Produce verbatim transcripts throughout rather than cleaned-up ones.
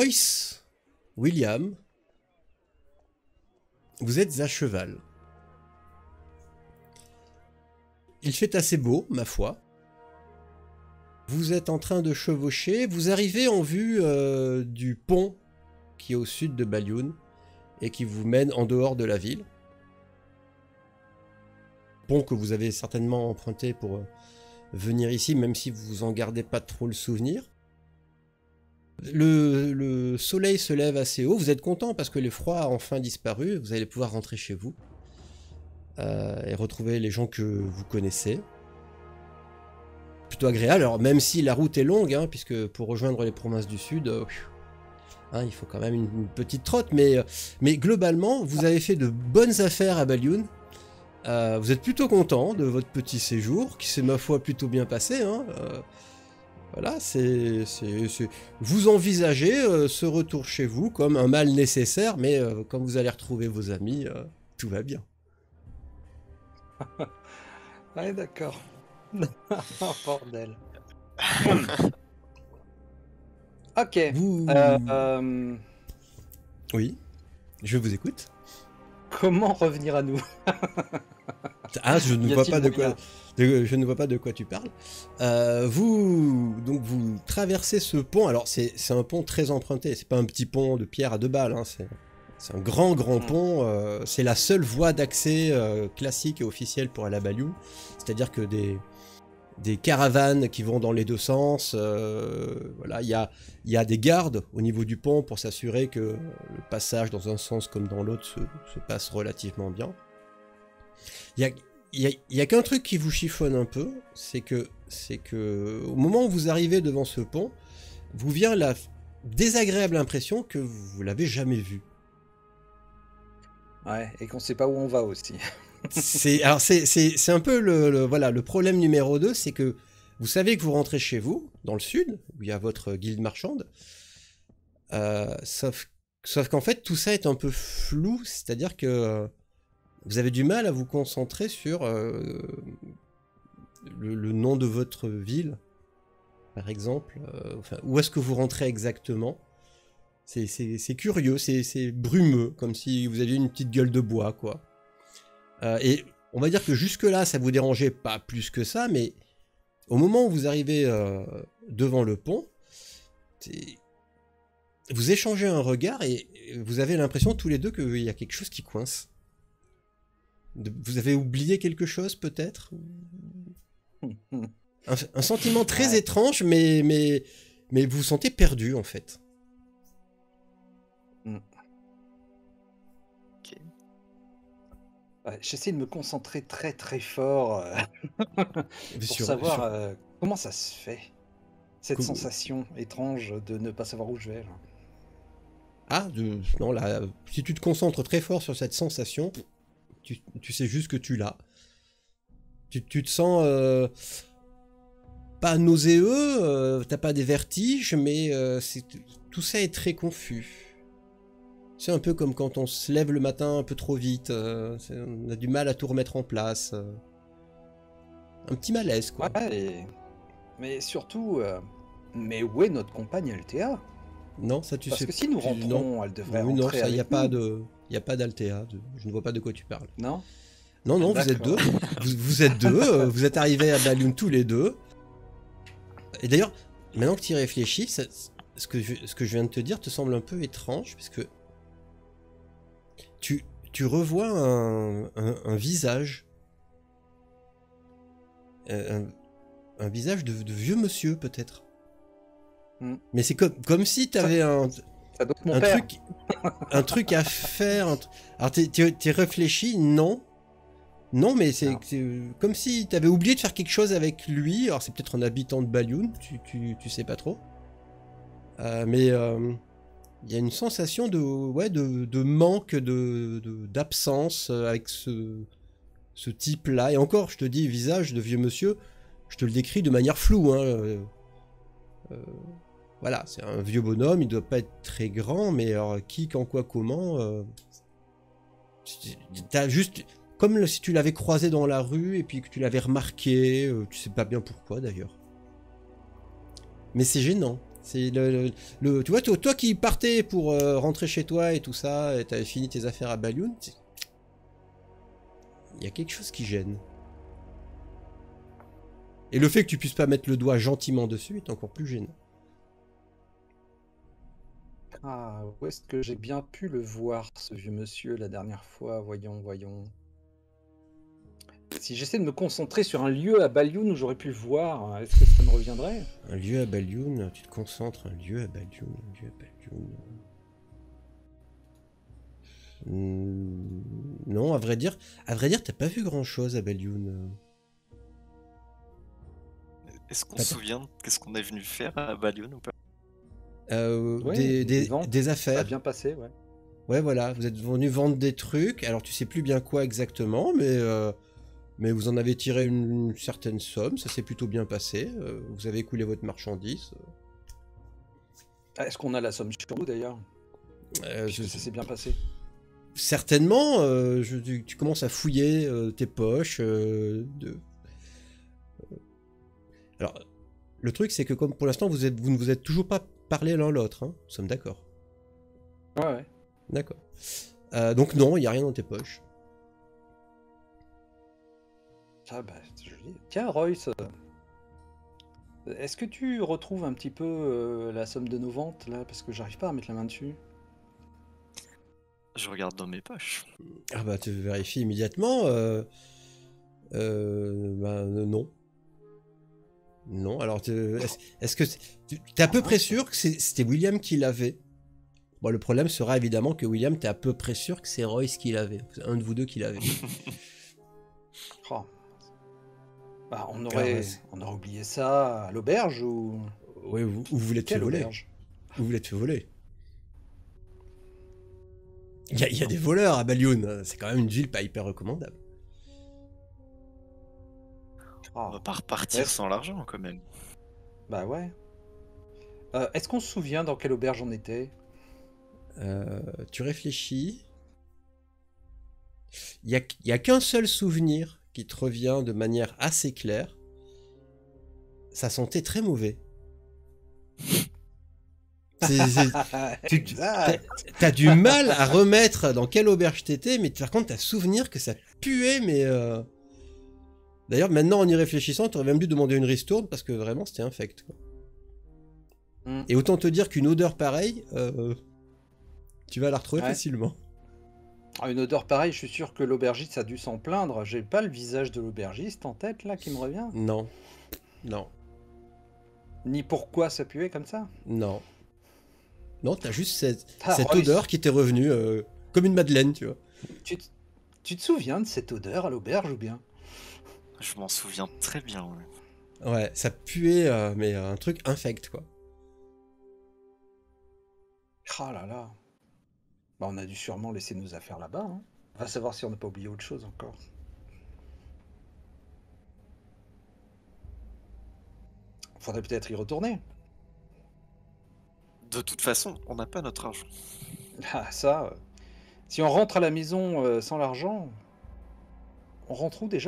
Royce, William, vous êtes à cheval. Il fait assez beau, ma foi. Vous êtes en train de chevaucher. Vous arrivez en vue euh, du pont qui est au sud de Balioun et qui vous mène en dehors de la ville. Pont que vous avez certainement emprunté pour euh, venir ici, même si vous en gardez pas trop le souvenir. Le, le soleil se lève assez haut. Vous êtes content parce que le froid a enfin disparu. Vous allez pouvoir rentrer chez vous euh, et retrouver les gens que vous connaissez. Plutôt agréable, alors même si la route est longue, hein, puisque pour rejoindre les provinces du sud, euh, hein, il faut quand même une, une petite trotte, mais, mais globalement, vous avez fait de bonnes affaires à Balioun. Euh, vous êtes plutôt content de votre petit séjour, qui s'est ma foi plutôt bien passé. Hein, euh, voilà, c'est, c'est, c'est... Vous envisagez euh, ce retour chez vous comme un mal nécessaire, mais euh, quand vous allez retrouver vos amis, euh, tout va bien. Ouais, d'accord. Oh, bordel. Ok. Vous... Euh, euh, Oui, je vous écoute. Comment revenir à nous? Ah, je ne vois pas de quoi, de, je ne vois pas de quoi tu parles. Euh, vous, donc vous traversez ce pont. Alors c'est, c'est un pont très emprunté. C'est pas un petit pont de pierre à deux balles. Hein, c'est, c'est un grand grand Mm. pont. Euh, c'est la seule voie d'accès euh, classique et officielle pour aller à Balioun. C'est-à-dire que des des caravanes qui vont dans les deux sens. Euh, voilà, il y a il y a des gardes au niveau du pont pour s'assurer que le passage dans un sens comme dans l'autre se, se passe relativement bien. Il y a, y a, y a qu'un truc qui vous chiffonne un peu, c'est que, c'est que au moment où vous arrivez devant ce pont, vous vient la désagréable impression que vous l'avez jamais vu. Ouais, et qu'on sait pas où on va aussi. C'est, alors c'est, c'est, c'est un peu le, le, voilà, le problème numéro deux, c'est que vous savez que vous rentrez chez vous, dans le sud, où il y a votre guilde marchande, euh, sauf, sauf qu'en fait tout ça est un peu flou, c'est-à-dire que vous avez du mal à vous concentrer sur euh, le, le nom de votre ville, par exemple. Euh, enfin, où est-ce que vous rentrez exactement? C'est, c'est, c'est curieux, c'est, c'est brumeux, comme si vous aviez une petite gueule de bois, quoi. Euh, et on va dire que jusque-là, ça vous dérangeait pas plus que ça, mais au moment où vous arrivez euh, devant le pont, c'est... vous échangez un regard et vous avez l'impression tous les deux qu'il y a quelque chose qui coince. Vous avez oublié quelque chose, peut-être? un, un sentiment très Ouais. étrange, mais, mais, mais vous vous sentez perdu, en fait. Ok. Ouais, j'essaie de me concentrer très très fort euh, pour Sur- savoir sur- euh, comment ça se fait, cette Com- sensation étrange de ne pas savoir où je vais. Là. Ah, de... non, là, si tu te concentres très fort sur cette sensation, tu, tu sais juste que tu l'as. Tu, tu te sens euh, pas nauséeux, euh, t'as pas des vertiges, mais euh, c'est, tout ça est très confus. C'est un peu comme quand on se lève le matin un peu trop vite, euh, c'est- on a du mal à tout remettre en place. euh. Un petit malaise, quoi. Ouais, et- mais surtout, euh, mais où est notre compagne Althea? Non, ça tu Parce sais. que si nous tu- rentrons, non. elle devrait Oui, non, rentrer ça, il avec n'y a pas nous. de, il y a pas d'Altea. de- Je ne vois pas de quoi tu parles. Non? Non, non, vous êtes deux. D'accord. Vous, vous êtes deux. euh, vous êtes arrivés à Balioun tous les deux. Et d'ailleurs, maintenant que tu y réfléchis, ça- ce que, je, ce que je viens de te dire te semble un peu étrange, parce que tu, tu revois un, un, un visage, un, un visage de, de vieux monsieur peut-être. Hmm. Mais c'est comme, comme si tu avais un, Ça doit être mon un père. truc, un truc à faire. un tr- Alors t'es, t'es, t'es réfléchi, non. Non, mais c'est, Non. c'est comme si tu avais oublié de faire quelque chose avec lui. Alors c'est peut-être un habitant de Balioun, tu, tu, tu sais pas trop. Euh, mais euh, il y a une sensation de, ouais, de, de manque, de, de- d'absence euh, avec ce, ce type-là. Et encore, je te dis, visage de vieux monsieur, je te le décris de manière floue. Hein. Euh, euh, voilà, c'est un vieux bonhomme, il doit pas être très grand, mais alors, qui, quand, quoi, comment... euh, t'as juste... Comme le- si tu l'avais croisé dans la rue et puis que tu l'avais remarqué, euh, tu sais pas bien pourquoi d'ailleurs. Mais c'est gênant. C'est le, le, le- tu vois, toi, toi qui partais pour euh, rentrer chez toi et tout ça, et t'avais fini tes affaires à Balioun, il y a quelque chose qui gêne. Et le fait que tu puisses pas mettre le doigt gentiment dessus est encore plus gênant. Ah, où est-ce que j'ai bien pu le voir, ce vieux monsieur, la dernière fois? Voyons, voyons. Si j'essaie de me concentrer sur un lieu à Balioun où j'aurais pu le voir, est-ce que ça me reviendrait? Un lieu à Balioun, tu te concentres, un lieu à Balioun, un lieu à Balioun. Hmm, non, à vrai dire, à vrai dire, t'as pas vu grand chose à Balioun. Est-ce qu'on T'as se pas- souvient de qu'est-ce qu'on est venu faire à Balioun ou pas? Euh, Ouais, des, des des, ventes. des Ça a affaires. bien passé, ouais. Ouais, voilà, vous êtes venu vendre des trucs. Alors, tu sais plus bien quoi exactement, mais, euh, mais vous en avez tiré une, une certaine somme. Ça s'est plutôt bien passé. Euh, vous avez écoulé votre marchandise. Ah, est-ce qu'on a la somme sur nous d'ailleurs? Euh, je- Puisque ça s'est bien passé. certainement, euh, je- tu, tu commences à fouiller euh, tes poches. euh, de... Alors, le truc, c'est que comme pour l'instant, vous, êtes, vous ne vous êtes toujours pas parlé l'un l'autre. Hein, nous sommes d'accord. Ouais, ouais. D'accord. Euh, donc non, il n'y a rien dans tes poches. Ah bah, c'est joli. Tiens, Royce, euh, est-ce que tu retrouves un petit peu euh, la somme de nos ventes là? Parce que j'arrive pas à mettre la main dessus. Je regarde dans mes poches. Ah bah tu vérifies immédiatement. Euh, euh, bah, non. Non, alors te- est-ce est-ce que c'est- tu es à peu Ah, près mince. sûr que c'est- c'était William qui l'avait? Bon, le problème sera évidemment que William, t'es à peu près sûr que c'est Royce qui l'avait. C'est un de vous deux qui l'avait. Oh. Bah, on Alors, aurait, c'est- on aurait oublié ça à l'auberge ou... oui, vous, ou vous l'êtes fait Quelle voler. auberge? Ou vous l'êtes fait voler. Il y, a- il y a des voleurs à Balioun. C'est quand même une ville pas hyper recommandable. Ah. On va pas repartir Est-ce- sans l'argent quand même. Bah ouais. Euh, est-ce qu'on se souvient dans quelle auberge on était? Euh, tu réfléchis. Il n'y a, il y a qu'un seul souvenir qui te revient de manière assez claire. Ça sentait très mauvais. C'est- c'est- tu- tu- t'as, Exact. t'as du mal à remettre dans quelle auberge t'étais, mais par contre, t'as souvenir que ça puait, mais... euh, D'ailleurs, maintenant, en y réfléchissant, t'aurais même dû demander une ristourne, parce que vraiment, c'était infect, quoi. Hmm. Et autant te dire qu'une odeur pareille, euh, tu vas la retrouver Ouais. facilement. Ah, une odeur pareille, je suis sûr que l'aubergiste a dû s'en plaindre. J'ai pas le visage de l'aubergiste en tête là qui me revient. Non. Non. Ni pourquoi ça puait comme ça. Non. Non, t'as juste cette, Ah, cette Royce, odeur qui t'est revenue, euh, comme une madeleine, tu vois. tu, te- tu te souviens de cette odeur à l'auberge ou bien? Je m'en souviens très bien. Ouais. Ouais, ça puait, euh, mais un truc infect, quoi. Ah là là. Bah, on a dû sûrement laisser nos affaires là-bas. Hein. Va savoir si on n'a pas oublié autre chose encore. Faudrait peut-être y retourner. De toute façon, on n'a pas notre argent. Ah ça. euh, Si on rentre à la maison euh, sans l'argent, on rentre où déjà?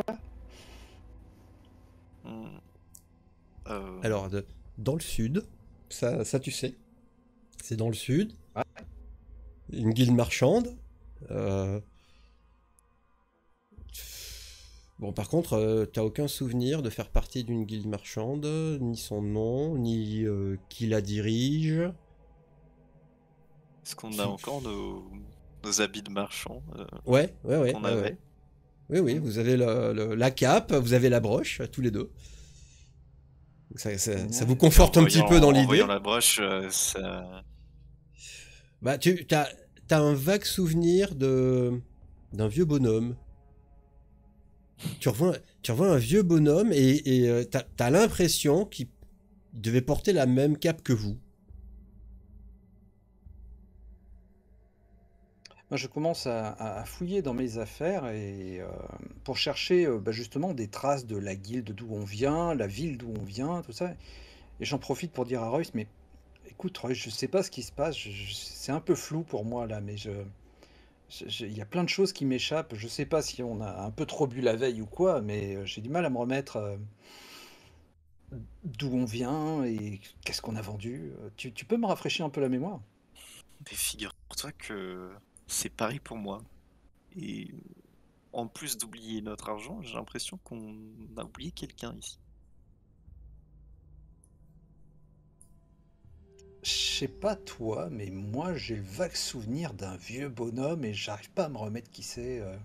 Hmm. Euh, Alors, de- dans le sud, ça, ça tu sais, c'est dans le sud, Ouais. une guilde marchande. euh, Bon, par contre, euh, t'as aucun souvenir de faire partie d'une guilde marchande, ni son nom, ni euh, qui la dirige. Est-ce qu'on a encore nos, nos habits de marchand euh, Ouais, ouais, ouais. qu'on ouais, avait ouais. Oui, oui, vous avez le- le- la cape, vous avez la broche, tous les deux. Donc Ça, ça- ça Ouais. vous conforte En un petit voyant- peu dans En l'idée. voyant la broche, euh, ça... Bah, tu as, t'as un vague souvenir de d'un vieux bonhomme. Tu revois, tu revois un vieux bonhomme et, et euh, t'as, t'as l'impression qu'il devait porter la même cape que vous. Moi, je commence à, à- à fouiller dans mes affaires et euh, pour chercher euh, bah, justement des traces de la guilde d'où on vient, la ville d'où on vient, tout ça. Et j'en profite pour dire à Royce, mais écoute, Royce, je sais pas ce qui se passe, je- je- c'est un peu flou pour moi là, mais je, je- je- il y a plein de choses qui m'échappent. Je sais pas si on a un peu trop bu la veille ou quoi, mais euh, j'ai du mal à me remettre. euh. d'où on vient et qu'est-ce qu'on a vendu. Euh, Tu, tu peux me rafraîchir un peu la mémoire? Mais figure-toi que c'est pareil pour moi. Et en plus d'oublier notre argent, j'ai l'impression qu'on a oublié quelqu'un ici. Je sais pas toi, mais moi j'ai le vague souvenir d'un vieux bonhomme et j'arrive pas à me remettre qui c'est. euh.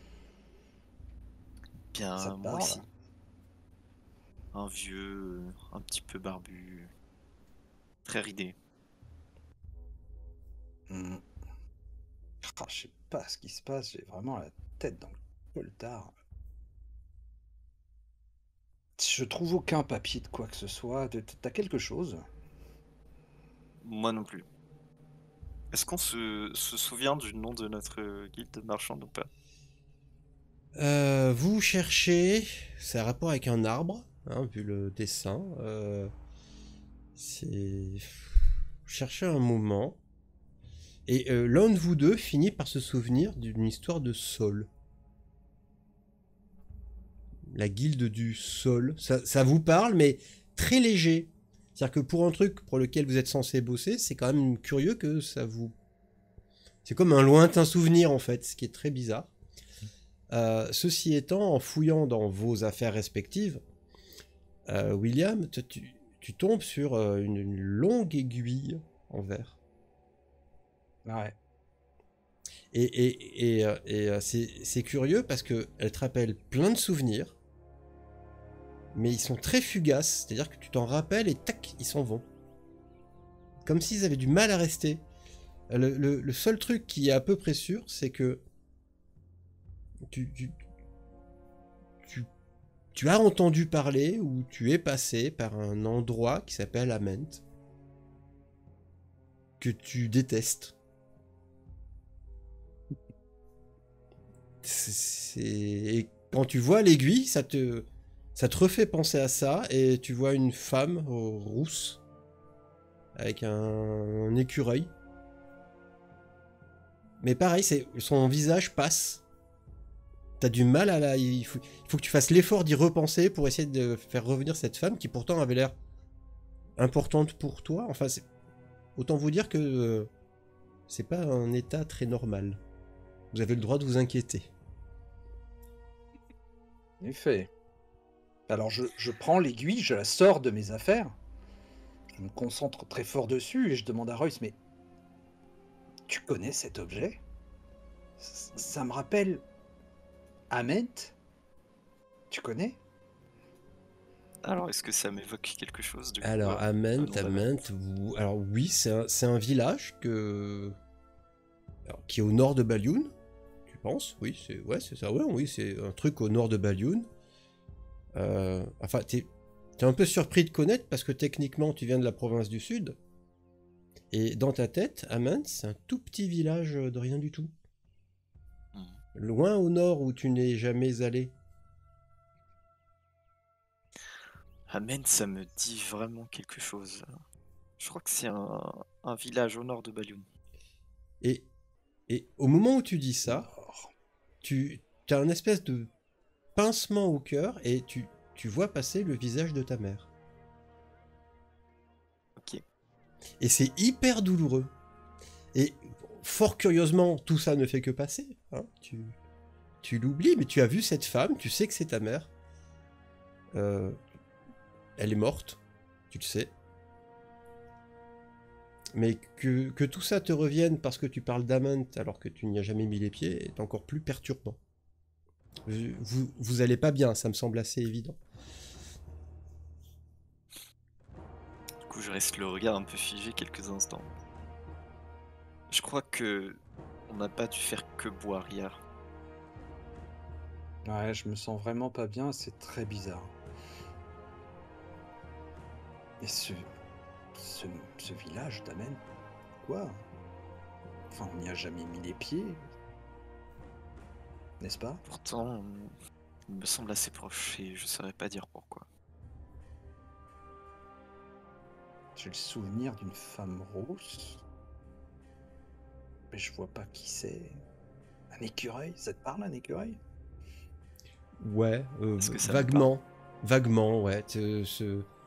Ça Bien, te moi parle? aussi. Un vieux, un petit peu barbu, très ridé. Hmm. Ah, je sais pas ce qui se passe, j'ai vraiment la tête dans le coltard. Je trouve aucun papier de quoi que ce soit. T- T'as quelque chose? Moi non plus. Est-ce qu'on se, se souvient du nom de notre guilde marchande ou pas? Euh, vous cherchez, c'est un rapport avec un arbre, hein, vu le dessin. Euh, c'est. Vous cherchez un moment. Et euh, l'un de vous deux finit par se souvenir d'une histoire de Sol. La guilde du Sol. Ça, ça vous parle, mais très léger. C'est-à-dire que pour un truc pour lequel vous êtes censé bosser, c'est quand même curieux que ça vous. C'est comme un lointain souvenir en fait, ce qui est très bizarre. Euh, ceci étant, en fouillant dans vos affaires respectives, euh, William, tu, tu- tu tombes sur euh, une, une longue aiguille en verre. Ouais. Et, et, et, euh, et, euh, c'est c'est curieux parce qu'elle te rappelle plein de souvenirs, mais ils sont très fugaces. C'est-à-dire que tu t'en rappelles et tac, ils s'en vont. Comme s'ils avaient du mal à rester. Le, le- le seul truc qui est à peu près sûr, c'est que tu, tu, tu, tu as entendu parler ou tu es passé par un endroit qui s'appelle Ament, que tu détestes. C'est, c'est- Et quand tu vois l'aiguille, ça te, ça te refait penser à ça, et tu vois une femme euh, rousse avec un, un écureuil. Mais pareil, c'est, son visage passe. T'as du mal à la. Il faut, il faut que tu fasses l'effort d'y repenser pour essayer de faire revenir cette femme qui pourtant avait l'air importante pour toi. Enfin, c'est- autant vous dire que euh, c'est pas un état très normal. Vous avez le droit de vous inquiéter. En effet. Alors je, je prends l'aiguille, je la sors de mes affaires. Je me concentre très fort dessus et je demande à Royce, mais tu connais cet objet? C- Ça me rappelle Ament? Tu connais? Alors, est-ce que ça m'évoque quelque chose du coup, Alors, euh, Ament, le nom d'Ament? Ament, vous... Alors oui, c'est un, c'est un village que... Alors, qui est au nord de Balioun, tu penses? Oui, c'est ouais, c'est ça. Ouais, oui, c'est un truc au nord de Balioun. Euh, Enfin, t'es es un peu surpris de connaître parce que techniquement, tu viens de la province du Sud. Et dans ta tête, Ament, c'est un tout petit village de rien du tout. Hmm. Loin au nord où tu n'es jamais allé. Amen, ça me dit vraiment quelque chose. Je crois que c'est un, un village au nord de Balioun. Et, et au moment où tu dis Au ça, nord. tu as un espèce de pincement au cœur et tu, tu vois passer le visage de ta mère. Ok. Et c'est hyper douloureux. Et fort curieusement, tout ça ne fait que passer. Hein. Tu, tu l'oublies, mais tu as vu cette femme, tu sais que c'est ta mère. Euh, elle est morte, tu le sais. Mais que, que tout ça te revienne parce que tu parles d'Amant alors que tu n'y as jamais mis les pieds est encore plus perturbant. Vous, vous allez pas bien, ça me semble assez évident. Du coup, je reste le regard un peu figé quelques instants. Je crois que on n'a pas dû faire que boire hier. Ouais, je me sens vraiment pas bien, c'est très bizarre. Et ce, ce, ce village t'amène quoi? Enfin, on n'y a jamais mis les pieds, n'est-ce pas? Pourtant, il me semble assez proche et je saurais pas dire pourquoi. J'ai le souvenir d'une femme rousse, mais je vois pas qui c'est. Un écureuil? Ça te parle, un écureuil? Ouais, euh, Est-ce que ça me parle? vaguement. Vaguement, ouais. te- ce,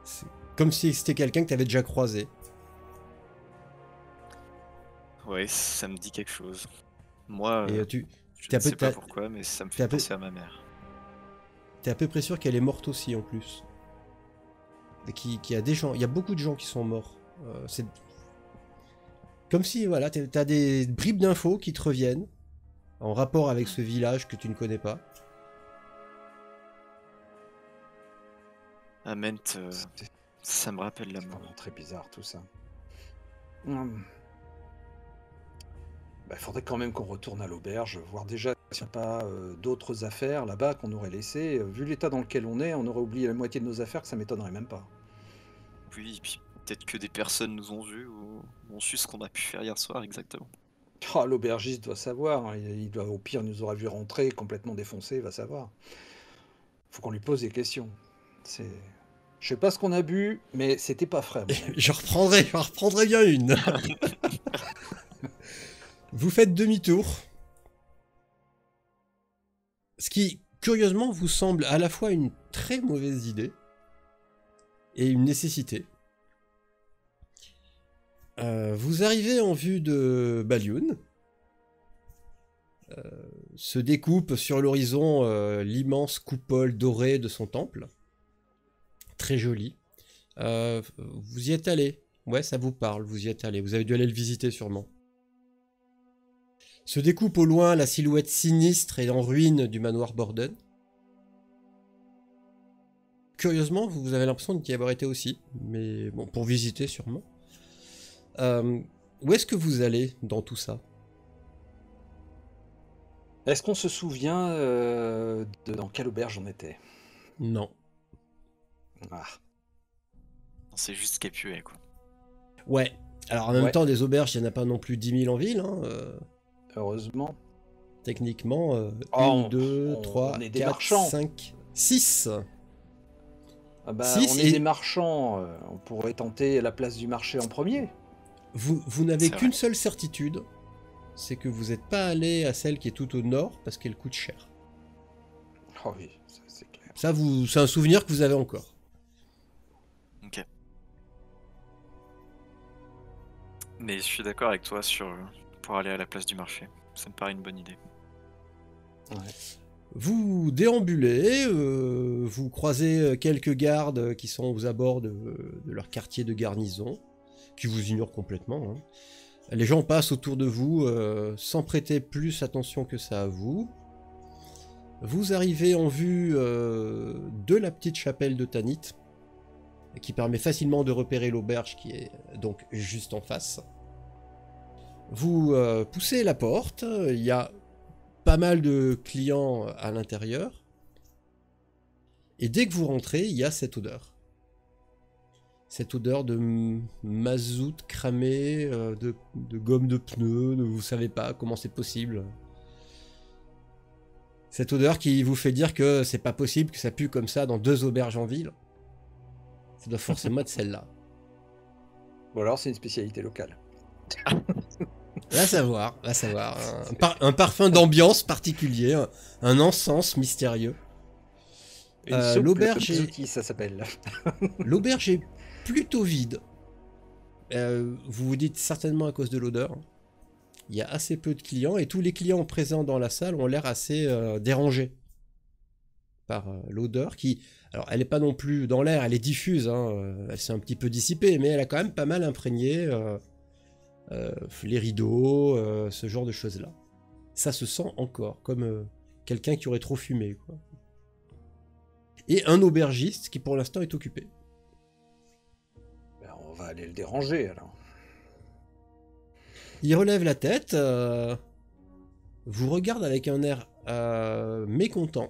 C'est comme si c'était quelqu'un que tu avais déjà croisé. Ouais, ça me dit quelque chose. Moi, Et euh, euh, tu je t'es ne à peu, sais pas t'as- pourquoi, mais ça me t'es fait à peu, penser à ma mère. t'es à peu près sûr qu'elle est morte aussi en plus. Et qui, qui a des gens, il y a beaucoup de gens qui sont morts. Euh, c'est comme si voilà, t'es- t'as des bribes d'infos qui te reviennent en rapport avec ce village que tu ne connais pas. Ament, euh, C'est ça me rappelle la c'est mort. vraiment très bizarre tout ça. Hum. Bah, faudrait quand même qu'on retourne à l'auberge, voir déjà s'il n'y a pas euh, d'autres affaires là-bas qu'on aurait laissées. Euh, Vu l'état dans lequel on est, on aurait oublié la moitié de nos affaires, que ça m'étonnerait même pas. Oui, et puis peut-être que des personnes nous ont vus ou ont su ce qu'on a pu faire hier soir exactement. Ah, l'aubergiste doit savoir, hein, il il doit, au pire, il nous aura vu rentrer complètement défoncé, il va savoir. Faut qu'on lui pose des questions. C'est... Je sais pas ce qu'on a bu, mais c'était pas frais à mon avis. Je reprendrai, je reprendrai bien une. Vous faites demi-tour. Ce qui, curieusement, vous semble à la fois une très mauvaise idée et une nécessité. Euh, vous arrivez en vue de Balioun. Euh, se découpe sur l'horizon euh, l'immense coupole dorée de son temple. Très joli. Euh, vous y êtes allé. Ouais, ça vous parle, vous y êtes allé. Vous avez dû aller le visiter sûrement. Se découpe au loin la silhouette sinistre et en ruine du manoir Borden. Curieusement, vous avez l'impression d'y avoir été aussi, mais bon, pour visiter sûrement. Euh, où est-ce que vous allez dans tout ça? Est-ce qu'on se souvient euh, de dans quelle auberge on était? Non. Ah, On sait juste Capuet, quoi. Ouais. Alors en même ouais, temps, des auberges, il n'y en a pas non plus dix mille en ville. Hein. euh, heureusement. techniquement, euh, Oh, une, deux, on, trois, on est des quatre, marchands. cinq, six. Ah bah, on six est des et marchands. euh, On pourrait tenter la place du marché en premier. vous, vous n'avez C'est qu'une vrai. seule certitude, c'est que vous n'êtes pas allé à celle qui est tout au nord parce qu'elle coûte cher. Oh oui, ça, c'est clair. Ça, vous, c'est un souvenir que vous avez encore. Ok. Mais je suis d'accord avec toi sur pour aller à la place du marché. Ça me paraît une bonne idée. Ouais. Vous déambulez, euh, vous croisez quelques gardes qui sont aux abords de, de leur quartier de garnison, qui vous ignorent complètement. Hein. Les gens passent autour de vous euh, sans prêter plus attention que ça à vous. Vous arrivez en vue euh, de la petite chapelle de Tanit, qui permet facilement de repérer l'auberge qui est donc juste en face. Vous euh, poussez la porte, il y a pas mal de clients à l'intérieur, et dès que vous rentrez, il y a cette odeur. Cette odeur de m- mazout cramé, euh, de, de gomme de pneu, de- vous savez pas comment c'est possible. Cette odeur qui vous fait dire que c'est pas possible que ça pue comme ça dans deux auberges en ville. Ça doit forcément être celle-là. Ou alors c'est une spécialité locale. Va savoir, va savoir. Un, par- un parfum d'ambiance particulier, un, un encens mystérieux. Une Euh, soupe l'auberge est- Mizuki, ça s'appelle. L'auberge est plutôt vide. Euh, vous vous dites certainement à cause de l'odeur. Il y a assez peu de clients et tous les clients présents dans la salle ont l'air assez euh, dérangés par euh, l'odeur qui... Alors elle n'est pas non plus dans l'air, elle est diffuse, hein, euh, elle s'est un petit peu dissipée, mais elle a quand même pas mal imprégné euh, euh, les rideaux, euh, ce genre de choses-là. Ça se sent encore, comme euh, quelqu'un qui aurait trop fumé, quoi. Et un aubergiste qui pour l'instant est occupé. Ben, on va aller le déranger alors. Il relève la tête, euh, vous regarde avec un air euh, mécontent.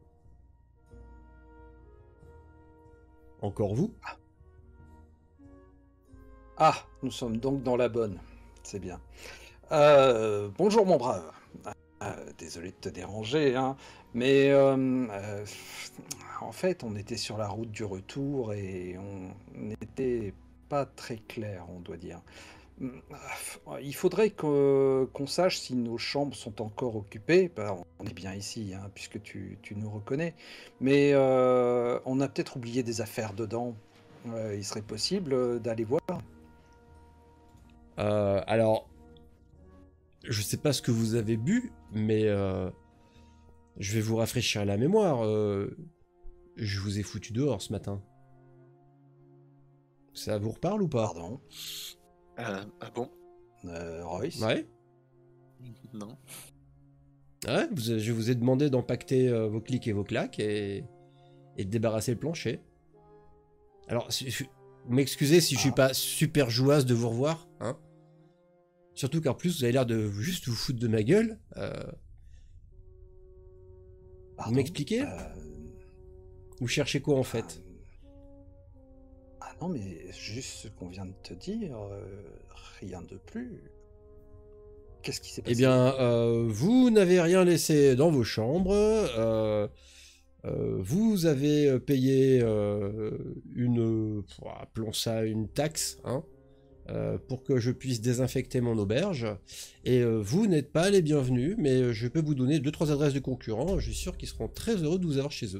Encore vous? Ah, nous sommes donc dans la bonne. C'est bien. Euh, bonjour mon brave. Euh, désolé de te déranger, hein, mais euh, euh, en fait, on était sur la route du retour et on n'était pas très clair, on doit dire. Il faudrait que- qu'on sache si nos chambres sont encore occupées. Ben, on est bien ici, hein, puisque tu, tu nous reconnais. Mais euh, on a peut-être oublié des affaires dedans. euh, il serait possible euh, d'aller voir. Euh, alors, je sais pas ce que vous avez bu, mais euh, je vais vous rafraîchir la mémoire. euh, je vous ai foutu dehors ce matin. Ça vous reparle ou pas? Pardon, Euh, ah bon? euh, Royce. Ouais. Non. Ouais, vous- je vous ai demandé d'empacter euh, vos clics et vos claques et, et de débarrasser le plancher. Alors, si- si- vous m'excusez si je suis Ah. pas super jouasse de vous revoir, hein. Surtout qu'en plus, vous avez l'air de juste vous foutre de ma gueule. Euh, Pardon, vous m'expliquez? euh, Vous cherchez quoi en ah, fait? ah non, mais juste ce qu'on vient de te dire, euh, rien de plus. Qu'est-ce qui s'est Eh passé? bien, euh, vous n'avez rien laissé dans vos chambres. euh, euh, vous avez payé euh, une, euh, appelons ça une taxe, hein, euh, pour que je puisse désinfecter mon auberge. Et euh, vous n'êtes pas les bienvenus, mais je peux vous donner deux trois adresses de concurrents. Je suis sûr qu'ils seront très heureux de vous avoir chez eux.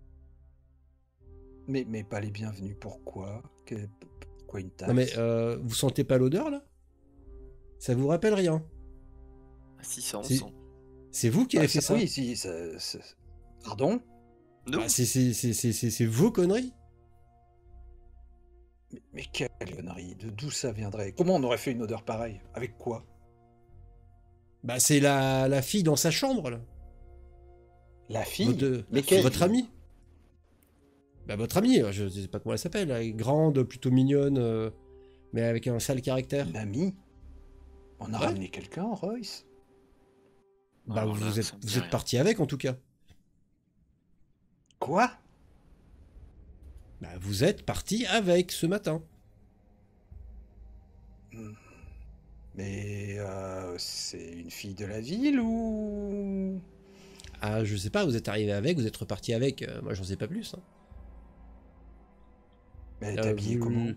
Mais, mais pas les bienvenus, pourquoi? Que- Quoi, une taxe? Non mais euh, vous sentez pas l'odeur là? Ça vous rappelle rien? Ah, si, ça on C'est- sent. C'est vous qui Bah, avez fait ça- ça? Oui, si, ça- ça- Pardon? Non. Bah, c'est c'est- c'est- c'est- c'est- c'est vos conneries? Mais, mais quelle connerie, de d'où ça viendrait? Comment on aurait fait une odeur pareille? Avec quoi? Bah c'est la, la fille dans sa chambre là. La fille? Votre, Mais quelle votre fille? amie. Bah votre amie, je ne sais pas comment elle s'appelle, elle est grande, plutôt mignonne, euh, mais avec un sale caractère. Une amie? On a Ouais. ramené quelqu'un, Royce? Bah Alors vous, là, êtes, ça me dit vous êtes rien. parti avec en tout cas. Quoi? Bah vous êtes parti avec ce matin. Hmm. Mais euh, c'est une fille de la ville ou... Ah je sais pas, vous êtes arrivé avec, vous êtes reparti avec, euh, moi j'en sais pas plus. Hein. Mais elle est Euh, habillée vous- comment?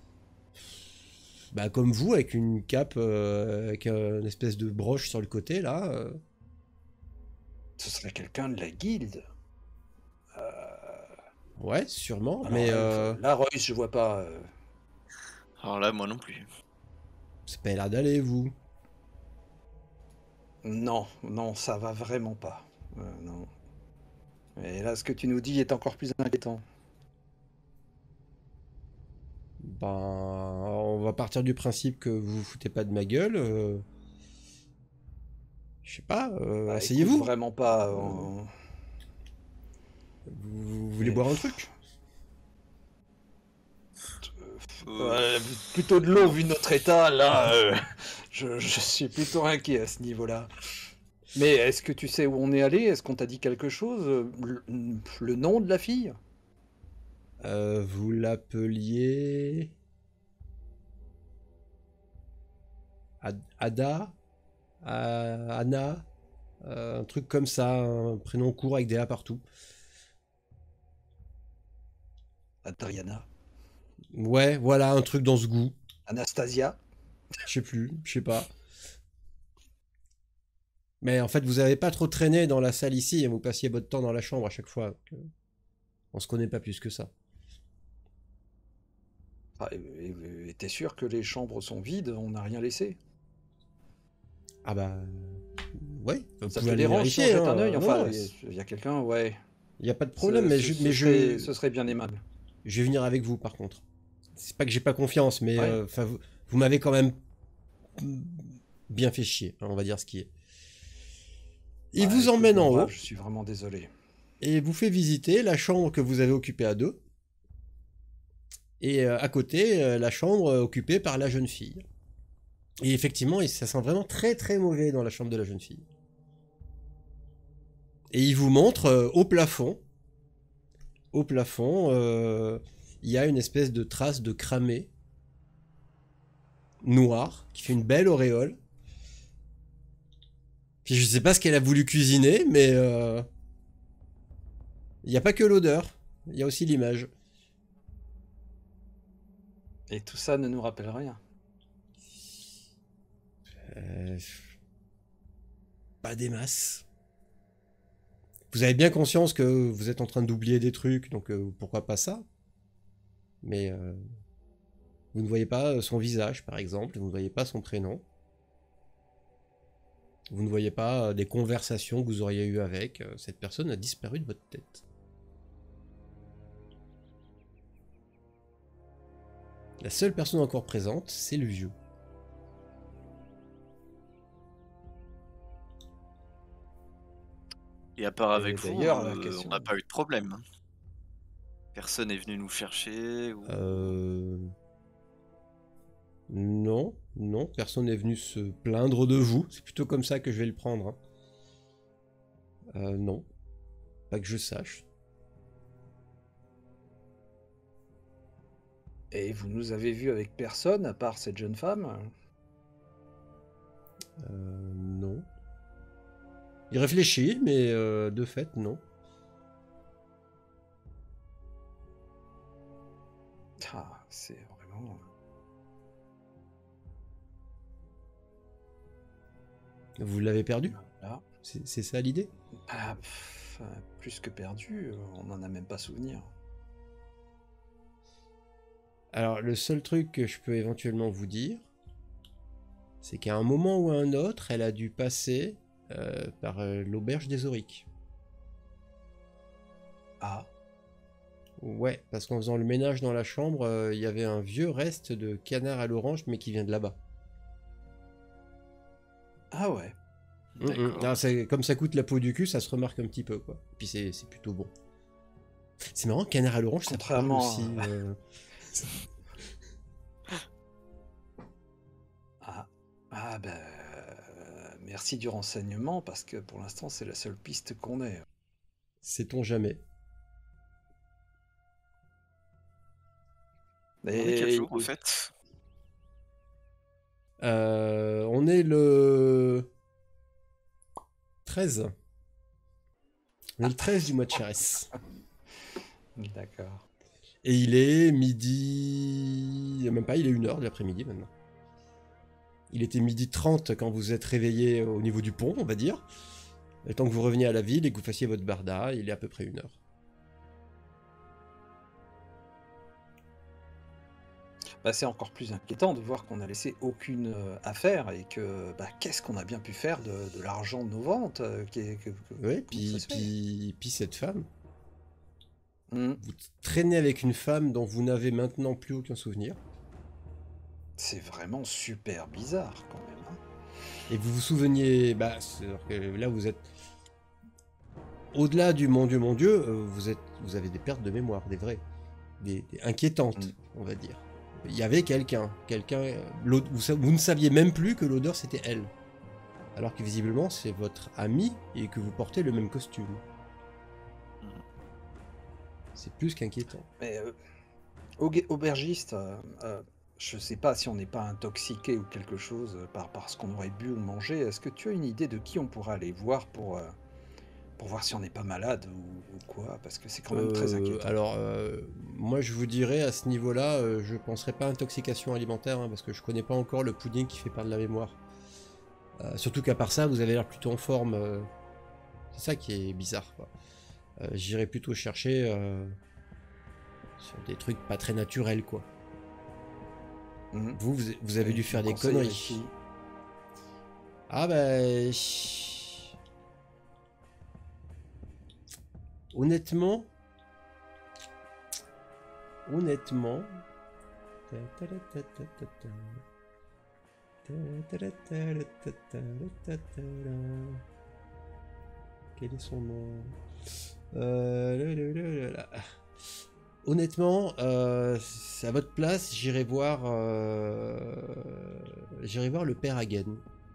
Bah comme vous, avec une cape, euh, avec euh, une espèce de broche sur le côté là. euh. Ce serait quelqu'un de la guilde. Euh, Ouais, sûrement, alors, mais euh, euh, là, Royce, je vois pas... euh, Alors là, moi non plus. c'est pas l'air d'aller vous. Non, non, ça va vraiment pas. Euh, non. Et là, ce que tu nous dis est encore plus inquiétant. Ben, on va partir du principe que vous vous foutez pas de ma gueule. euh, Je sais pas, euh, Bah, écoute, asseyez-vous. vraiment pas. on- Vous, vous voulez Mais- boire un truc? Euh, Ouais, plutôt de l'eau, vu notre état, là, euh, je, je suis plutôt inquiet à ce niveau-là. Mais est-ce que tu sais où on est allé? Est-ce qu'on t'a dit quelque chose? Le, le nom de la fille? Euh, vous l'appeliez... Ad- Ada? A- Anna? Euh, un truc comme ça, un prénom court avec des A partout. Adriana? Ouais, voilà, un truc dans ce goût. Anastasia? Je sais plus, je sais pas. Mais en fait, vous avez pas trop traîné dans la salle ici et vous passiez votre temps dans la chambre à chaque fois. Donc, euh, on se connaît pas plus que ça. Ah, et- et- et t'es sûr que les chambres sont vides? On n'a rien laissé? Ah bah... euh, Ouais, vous Ça pouvez te aller dérange si on vérifier. jette hein, un œil? euh, Enfin, non, il y a- il y a quelqu'un, ouais. il n'y a pas de problème, Ce- mais, ce- je, ce mais serait, je, ce serait bien aimable. je vais venir avec vous par contre. C'est pas que j'ai pas confiance, mais Ouais. euh, enfin, vous, vous m'avez quand même bien fait chier, hein, on va dire ce qui est. Il Bah, vous écoute, emmène mon en brave, haut je suis vraiment désolé. et vous fait visiter la chambre que vous avez occupée à deux. Et euh, à côté, euh, la chambre euh, occupée par la jeune fille. Et effectivement, et ça sent vraiment très très mauvais dans la chambre de la jeune fille. Et il vous montre euh, au plafond, au plafond, euh, il y a une espèce de trace de cramé noir qui fait une belle auréole. Puis je sais pas ce qu'elle a voulu cuisiner, mais euh, il n'y a pas que l'odeur, il y a aussi l'image. Et tout ça ne nous rappelle rien. Euh, pas des masses. Vous avez bien conscience que vous êtes en train d'oublier des trucs, donc euh, pourquoi pas ça? Mais euh, vous ne voyez pas son visage, par exemple, vous ne voyez pas son prénom. Vous ne voyez pas euh, des conversations que vous auriez eues avec. Euh, Cette personne a disparu de votre tête. La seule personne encore présente, c'est le vieux. Et à part Et avec vous, d'ailleurs, la euh, on question. n'a pas eu de problème. Personne n'est venu nous chercher ou... Euh... Non, non, personne n'est venu se plaindre de vous. C'est plutôt comme ça que je vais le prendre. hein. Euh, non, pas que je sache. Et vous nous avez vus avec personne à part cette jeune femme? Euh, non. Il réfléchit, mais euh, de fait, non. Ah, c'est vraiment. Vous l'avez perdu? Là. C'est c'est ça l'idée? Ah, pff, euh, plus que perdu, euh, on n'en a même pas souvenir. Alors, le seul truc que je peux éventuellement vous dire, c'est qu'à un moment ou à un autre, elle a dû passer euh, par euh, l'auberge des Auriques. Ah, Ouais, parce qu'en faisant le ménage dans la chambre, euh, il y avait un vieux reste de canard à l'orange, mais qui vient de là-bas. ah ouais. Mm, mm. D'accord. Alors, c'est- comme ça coûte la peau du cul, ça se remarque un petit peu, quoi. Puis c'est c'est plutôt bon. C'est marrant, canard à l'orange, ça parle Contrairement aussi. à- euh, Ah, ah ben, euh, merci du renseignement parce que pour l'instant c'est la seule piste qu'on ait. Sait-on jamais. On est quel Et jour en fait? Euh, on est le treize. On est le treize du mois de Chérès. d'accord. Et il est midi... Même pas, il est une heure de l'après-midi maintenant. Il était midi trente quand vous êtes réveillé au niveau du pont, on va dire. Le temps que vous reveniez à la ville et que vous fassiez votre barda, il est à peu près une heure. Bah, c'est encore plus inquiétant de voir qu'on n'a laissé aucune euh, affaire et que bah, qu'est-ce qu'on a bien pu faire de, de l'argent de nos ventes euh, qui- que- que- Oui, comment puis, ça se fait puis, puis cette femme. Hmm, Vous traînez avec une femme dont vous n'avez maintenant plus aucun souvenir. C'est vraiment super bizarre quand même. hein. Et vous vous souveniez... Bah, c'est-à-dire que là, vous êtes... Au-delà du mon Dieu, mon Dieu, euh, vous, êtes, vous avez des pertes de mémoire, des vraies. Des, des inquiétantes, Mm. on va dire. Il y avait quelqu'un. quelqu'un euh, l'aude- vous, sa- vous ne saviez même plus que l'odeur, c'était elle. Alors que visiblement, c'est votre amie et que vous portez le même costume. C'est plus qu'inquiétant. Mais euh, augue- aubergiste, euh, euh, je sais pas si on n'est pas intoxiqué ou quelque chose euh, par, par ce qu'on aurait bu ou mangé. Est-ce que tu as une idée de qui on pourra aller voir pour, euh, pour voir si on n'est pas malade ou, ou quoi? Parce que c'est quand même très Euh, inquiétant. alors, euh, moi, je vous dirais, à ce niveau-là, euh, je penserais pas à intoxication alimentaire, hein, parce que je connais pas encore le pudding qui fait perdre la mémoire. Euh, surtout qu'à part ça, vous avez l'air plutôt en forme. euh, C'est ça qui est bizarre, quoi. Euh, J'irais plutôt chercher euh, sur des trucs pas très naturels, quoi. Mhm. Vous, vous, vous avez Et dû tu faire me des conseillerais conneries. qui? Ah ben... Honnêtement... Honnêtement... Quel est son nom? Euh, le- le- le- le- là. Honnêtement, euh, à votre place, j'irai voir, euh, j'irai voir le père Hagen.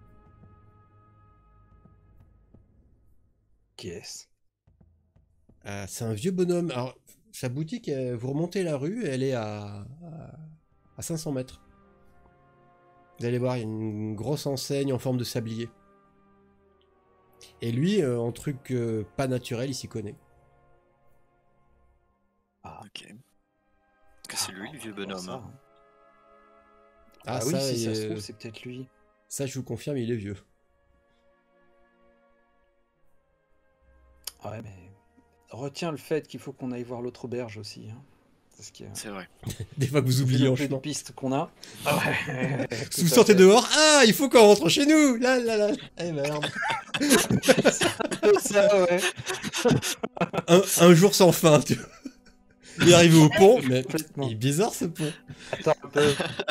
Qui est-ce? Euh, c'est un vieux bonhomme. Alors, sa boutique, euh, vous remontez la rue, elle est à, à, à cinq cents mètres. Vous allez voir, il y a une grosse enseigne en forme de sablier. Et lui, euh, en truc euh, pas naturel, il s'y connaît. Ah, Ok. Est-ce que c'est ah, lui on le va vieux voir bonhomme? ça, hein hein. Ah, Ah oui, ça, si ça se euh, trouve, c'est peut-être lui. ça, je vous confirme, il est vieux. Ouais, mais retiens le fait qu'il faut qu'on aille voir l'autre auberge aussi. hein. C'est ce qui est... C'est vrai. Des fois que vous Vu oubliez le en peu de chemin. pistes qu'on a. Ah ouais. Tout Vous à sortez fait. dehors. Ah, il faut qu'on rentre chez nous. Là, là, là. Eh merde. Ça, ouais. Un, un jour sans fin. Tu vois. Il est arrivé au pont, mais Complètement. il est bizarre ce pont. Attends un peu.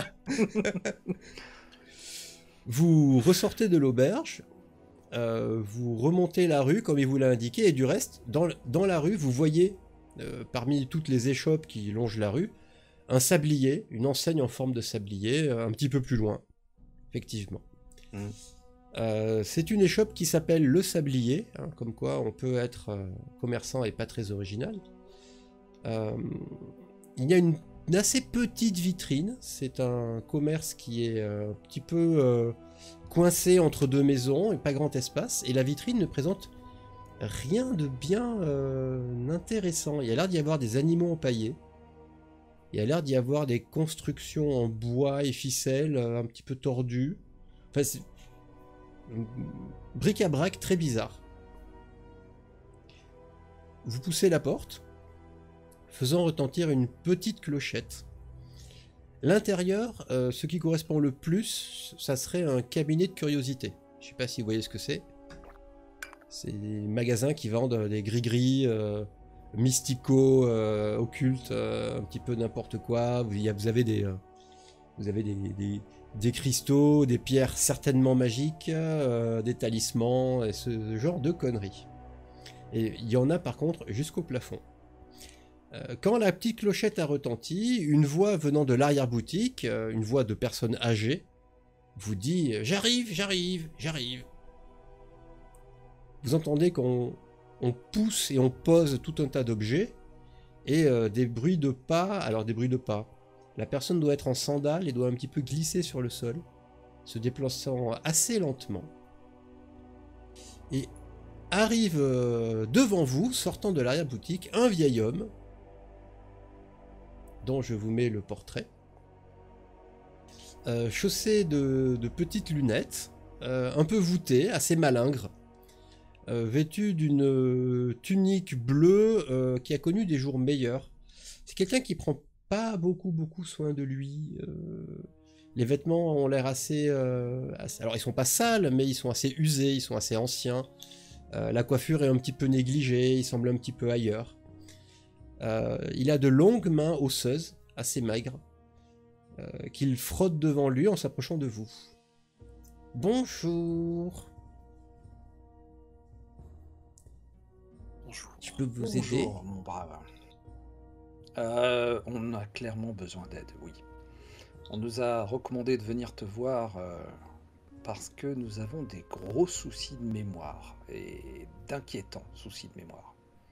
Vous ressortez de l'auberge. Euh, vous remontez la rue comme il vous l'a indiqué. Et du reste, dans, le- dans la rue, vous voyez, euh, parmi toutes les échoppes qui longent la rue, un sablier, une enseigne en forme de sablier, euh, un petit peu plus loin. Effectivement. Mm. Euh, c'est une échoppe qui s'appelle Le Sablier, hein, comme quoi on peut être euh, commerçant et pas très original. Euh, il y a une, une assez petite vitrine, c'est un commerce qui est euh, un petit peu euh, coincé entre deux maisons et pas grand espace, et la vitrine ne présente rien de bien euh, intéressant. Il y a l'air d'y avoir des animaux empaillés, il y a l'air d'y avoir des constructions en bois et ficelle euh, un petit peu tordues. Enfin, c'est bric-à-brac très bizarre. Vous poussez la porte, faisant retentir une petite clochette. L'intérieur, euh, ce qui correspond le plus, ça serait un cabinet de curiosité. Je sais pas si vous voyez ce que c'est. C'est des magasins qui vendent des gris-gris, euh, mystico, euh, occultes, euh, un petit peu n'importe quoi. Vous, y a- vous avez des, euh, vous avez des, des, des cristaux, des pierres certainement magiques, euh, des talismans, et ce genre de conneries. Et il y en a par contre jusqu'au plafond. Euh, quand la petite clochette a retenti, une voix venant de l'arrière-boutique, euh, une voix de personne âgée, vous dit « J'arrive, j'arrive, j'arrive ». Vous entendez qu'on on pousse et on pose tout un tas d'objets, et euh, des bruits de pas, alors des bruits de pas. La personne doit être en sandales et doit un petit peu glisser sur le sol, se déplaçant assez lentement. Et arrive euh, devant vous, sortant de l'arrière-boutique, un vieil homme, dont je vous mets le portrait, euh, chaussé de, de petites lunettes, euh, un peu voûté, assez malingre, euh, vêtu d'une euh, tunique bleue euh, qui a connu des jours meilleurs. C'est quelqu'un qui prend pas beaucoup beaucoup soin de lui. euh, les vêtements ont l'air assez, euh, assez... Alors ils sont pas sales, mais ils sont assez usés, ils sont assez anciens. Euh, la coiffure est un petit peu négligée, il semble un petit peu ailleurs. Euh, il a de longues mains osseuses, assez maigres, euh, qu'il frotte devant lui en s'approchant de vous. Bonjour. Bonjour. Je peux vous Bonjour, aider? mon brave. Euh, on a clairement besoin d'aide, oui. On nous a recommandé de venir te voir euh, parce que nous avons des gros soucis de mémoire et d'inquiétants soucis de mémoire.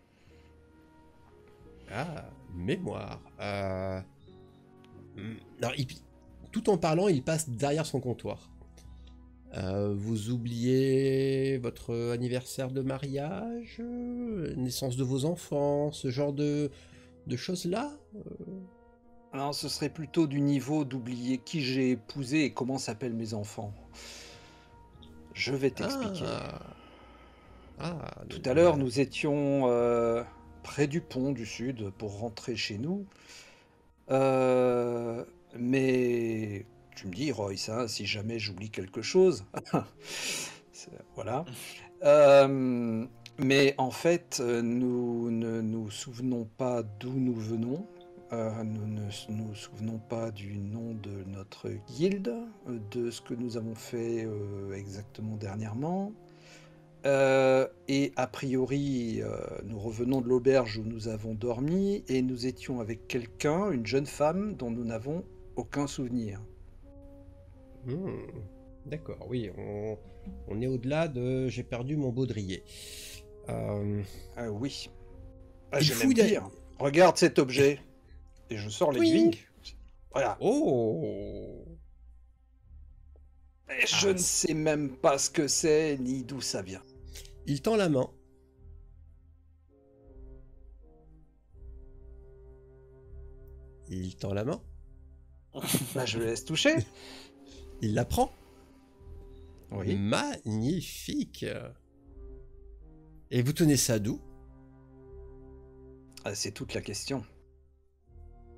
Ah, mémoire. Euh... hmm, Alors, il- tout en parlant, il passe derrière son comptoir. Euh, vous oubliez votre anniversaire de mariage, euh, naissance de vos enfants, ce genre de, de choses-là? Alors, ce serait plutôt du niveau d'oublier qui j'ai épousé et comment s'appellent mes enfants. Je vais t'expliquer. Ah, ah, Tout le- à l'heure, la- nous étions euh, près du pont du sud pour rentrer chez nous. Euh, mais tu me dis, Royce, hein, si jamais j'oublie quelque chose. C'est- Voilà. Euh, mais en fait, euh, nous ne nous souvenons pas d'où nous venons. Euh, nous ne s- nous souvenons pas du nom de notre guilde, euh, de ce que nous avons fait euh, exactement dernièrement. Euh, et a priori, euh, nous revenons de l'auberge où nous avons dormi et nous étions avec quelqu'un, une jeune femme dont nous n'avons aucun souvenir. Hmm, d'accord, oui, on, on est au-delà de j'ai perdu mon baudrier. Euh, Ah oui. Ah, Il j'ai fouille même derrière- pire. Regarde cet objet. Et je sors l'aiguille. Oui. Voilà. Oh, Et je Ah, ne c'est- sais même pas ce que c'est ni d'où ça vient. il tend la main. Il tend la main. Bah, je le laisse toucher. Il la prend. Oui. Magnifique. Et vous tenez ça d'où? Ah, c'est toute la question.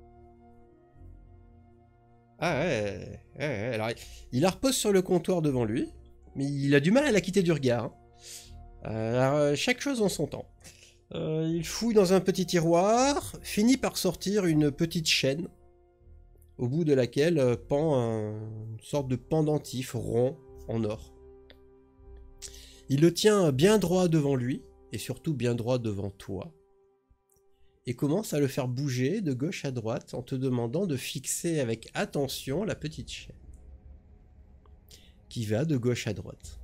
Ah ouais, ouais, ouais, alors il la repose sur le comptoir devant lui, mais il a du mal à la quitter du regard. Hein. Euh, alors, euh, chaque chose en son temps. Euh, il fouille dans un petit tiroir, finit par sortir une petite chaîne, au bout de laquelle euh, pend un- une sorte de pendentif rond en or. Il le tient bien droit devant lui, et surtout bien droit devant toi, et commence à le faire bouger de gauche à droite en te demandant de fixer avec attention la petite chaîne qui va de gauche à droite.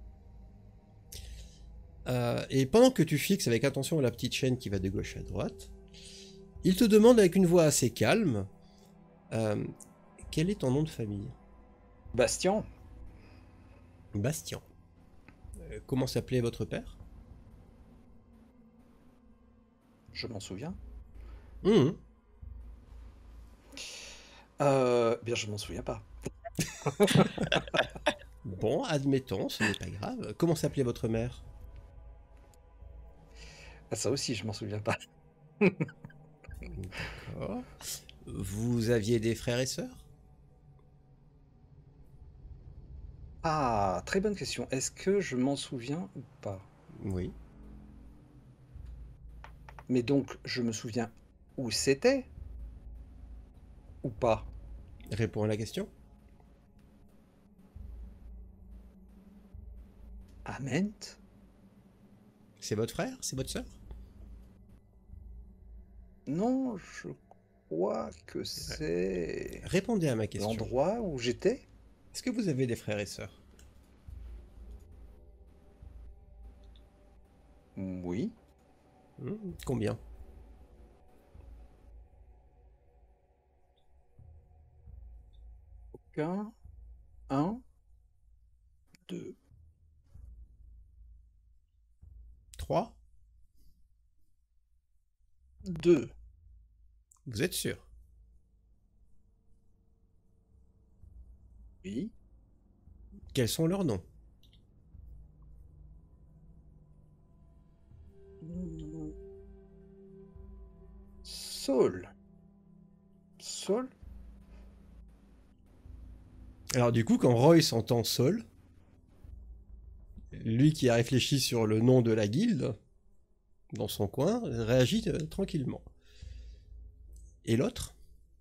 Euh, et pendant que tu fixes avec attention la petite chaîne qui va de gauche à droite, il te demande avec une voix assez calme euh, quel est ton nom de famille? Bastien, Bastien. Euh, comment s'appelait votre père? je m'en souviens. Mmh. Euh, bien, je m'en souviens pas. Bon, admettons, ce n'est pas grave. Comment s'appelait votre mère? Ah, ça aussi, je m'en souviens pas. D'accord. Vous aviez des frères et sœurs? Ah, très bonne question. Est-ce que je m'en souviens ou pas? Oui. Mais donc, je me souviens où c'était ou pas? Réponds à la question. Ament? C'est votre frère? C'est votre sœur? Non, je crois que c'est Répondez à ma question. l'endroit où j'étais. Est-ce que vous avez des frères et sœurs? Oui. Mmh. Combien? Aucun. Un. Deux. Trois? Deux. Vous êtes sûr? Oui. Quels sont leurs noms? Hmm. Saul. Saul? Alors du coup, quand Royce entend Saul, lui qui a réfléchi sur le nom de la guilde, dans son coin, réagit euh, tranquillement. Et l'autre?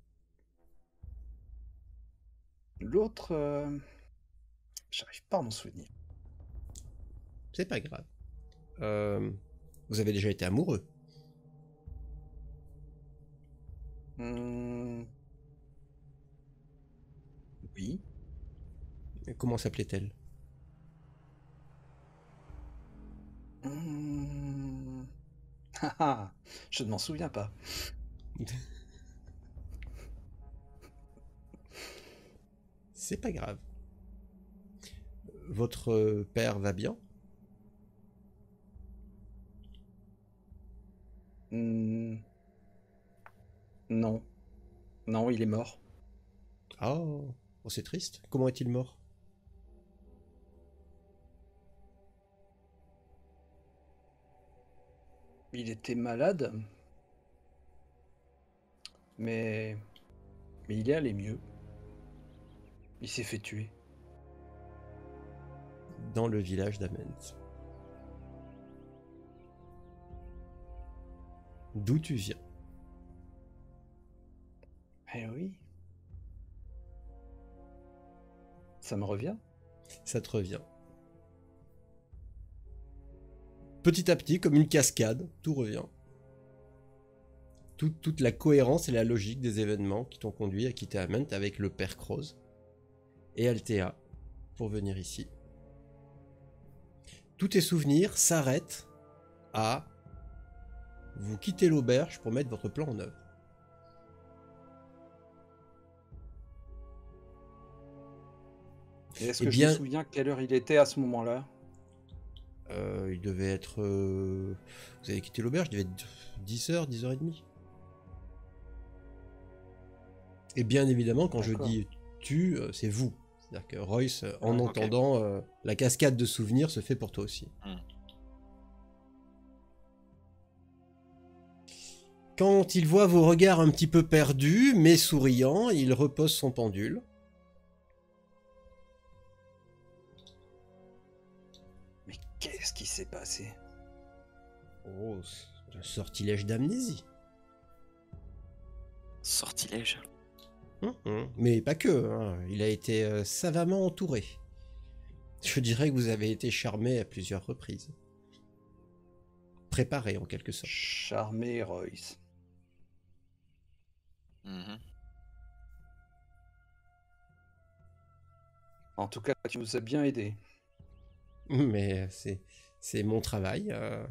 L'autre, euh, j'arrive pas à m'en souvenir. C'est pas grave. Euh, vous avez déjà été amoureux? Hmm. Oui. Et comment s'appelait-elle? Hmm. Ah, ah, je ne m'en souviens pas. C'est pas grave. Votre euh, père va bien? Hmm. Non. Non, il est mort. Oh, oh, c'est triste. Comment est-il mort? Il était malade, mais... mais il est allé mieux. Il s'est fait tuer. Dans le village d'Ament. D'où tu viens? Eh oui. Ça me revient. Ça te revient. Petit à petit, comme une cascade, tout revient. Tout- toute la cohérence et la logique des événements qui t'ont conduit à quitter Ament avec le père Croze et Althea pour venir ici. Tous tes souvenirs s'arrêtent à vous quitter l'auberge pour mettre votre plan en œuvre. Et est-ce Eh que je me bien, souviens quelle heure il était à ce moment-là? euh, il devait être... euh, vous avez quitté l'auberge, il devait être dix heures, dix heures trente. Et bien évidemment, quand je D'accord. dis tu, euh, c'est vous. C'est-à-dire que Royce, euh, en Ah, ok. entendant euh, la cascade de souvenirs, se fait pour toi aussi. Hmm. Quand il voit vos regards un petit peu perdus, mais souriants, il repose son pendule. Mais qu'est-ce qui s'est passé? Oh, c'est un sortilège d'amnésie. Sortilège. Hum, hum. Mais pas que, hein. Il a été euh, savamment entouré. Je dirais que vous avez été charmé à plusieurs reprises. Préparé en quelque sorte. Charmé Royce. Mhm. En tout cas, tu nous as bien aidés. Mais c'est c'est mon travail. euh.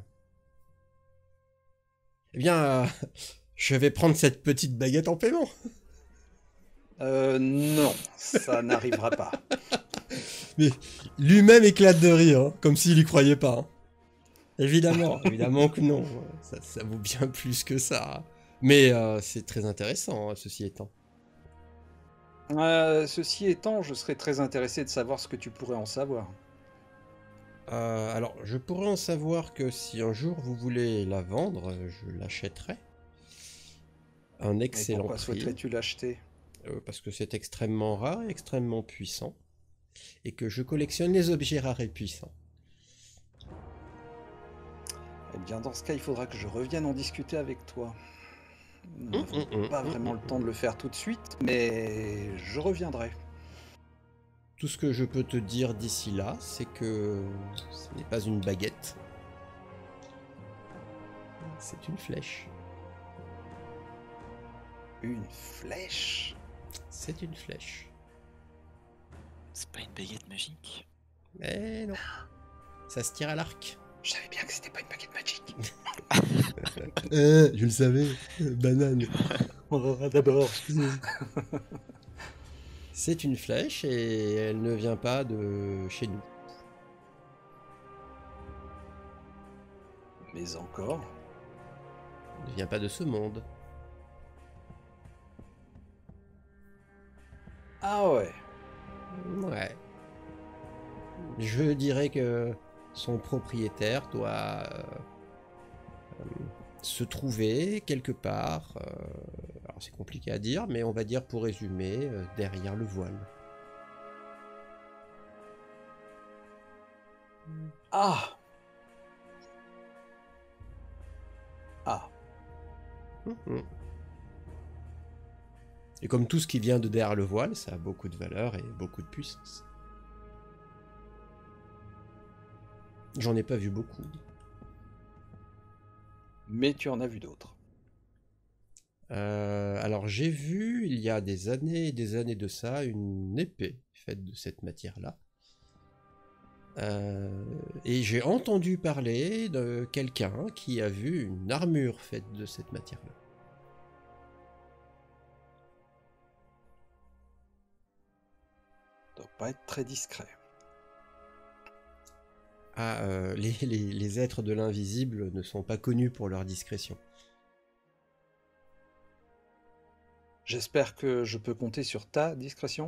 Eh bien, euh, je vais prendre cette petite baguette en paiement. Euh, non, ça n'arrivera pas. Mais lui-même éclate de rire, hein, comme s'il y croyait pas. hein. Évidemment, évidemment que non. Ça, ça vaut bien plus que ça. Mais euh, c'est très intéressant, hein, ceci étant. Euh, ceci étant, je serais très intéressé de savoir ce que tu pourrais en savoir. Euh, alors, je pourrais en savoir que si un jour vous voulez la vendre, euh, je l'achèterai. Un Mais excellent pourquoi prix. souhaiterais-tu l'acheter? euh, parce que c'est extrêmement rare et extrêmement puissant. Et que je collectionne les objets rares et puissants. Eh bien, dans ce cas, il faudra que je revienne en discuter avec toi. Nous Hum, n'avons hum, hum, pas hum, vraiment hum, le temps de le faire tout de suite, mais je reviendrai. Tout ce que je peux te dire d'ici là, c'est que ce n'est pas une baguette. C'est une flèche. Une flèche? C'est une flèche. C'est pas une baguette magique. Mais non. Ça se tire à l'arc. Je savais bien que c'était pas une baguette magique. Euh, je le savais. Banane. On verra d'abord. C'est une flèche et elle ne vient pas de chez nous. Mais encore? Elle ne vient pas de ce monde. Ah ouais. Ouais. Je dirais que son propriétaire doit euh, euh, se trouver quelque part. euh, alors c'est compliqué à dire, mais on va dire pour résumer, euh, derrière le voile. Ah! Ah. Mhm. Et comme tout ce qui vient de derrière le voile, ça a beaucoup de valeur et beaucoup de puissance. J'en ai pas vu beaucoup. Mais tu en as vu d'autres. Euh, alors j'ai vu il y a des années et des années de ça une épée faite de cette matière-là. Euh, et j'ai entendu parler de quelqu'un qui a vu une armure faite de cette matière-là. Doit pas être très discret. Ah, euh, les, les- les êtres de l'invisible ne sont pas connus pour leur discrétion. J'espère que je peux compter sur ta discrétion.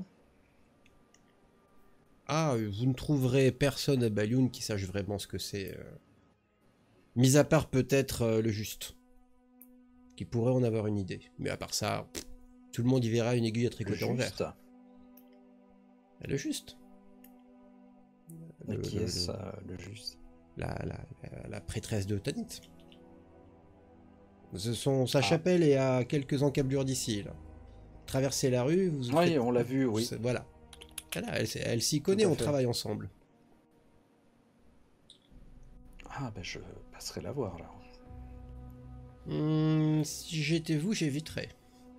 Ah, euh, vous ne trouverez personne à Balioun qui sache vraiment ce que c'est. euh. Mis à part peut-être euh, le juste, qui pourrait en avoir une idée. Mais à part ça, pff, tout le monde y verra une aiguille à Le tricoter en juste. verre. Ah, le juste. Mais Le- qui le- est-ce, le- euh, le juste? la, la, la- la prêtresse de Tanit. Ce sont, sa Ah. chapelle est à quelques encablures d'ici. Là. Traversez la rue, vous Oui, faites- on l'a vu, oui. c'est- Voilà. Voilà, elle, s'est- elle s'y connaît, à on fait. travaille ensemble. Ah, ben je passerai la voir, là. Hmm, si j'étais vous, j'éviterais.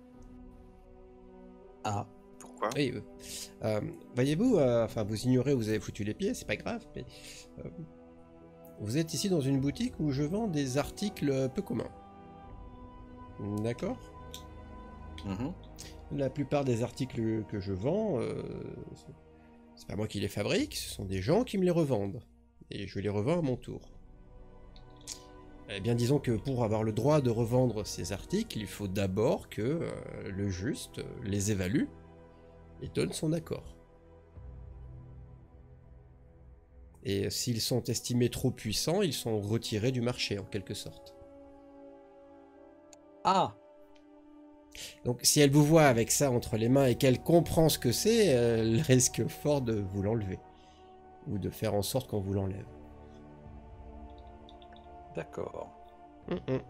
Ah, Pourquoi? Oui, euh, euh, voyez-vous, euh, enfin, vous ignorez où vous avez foutu les pieds, c'est pas grave, mais euh, vous êtes ici dans une boutique où je vends des articles peu communs. D'accord? mhm. La plupart des articles que je vends, euh, c'est- c'est pas moi qui les fabrique, ce sont des gens qui me les revendent. Et je les revends à mon tour. Eh bien, disons que pour avoir le droit de revendre ces articles, il faut d'abord que euh, le juste les évalue et donne son accord. Et s'ils sont estimés trop puissants, ils sont retirés du marché en quelque sorte. Ah, Donc si elle vous voit avec ça entre les mains et qu'elle comprend ce que c'est, elle risque fort de vous l'enlever. Ou de faire en sorte qu'on vous l'enlève. d'accord. Mm, mm.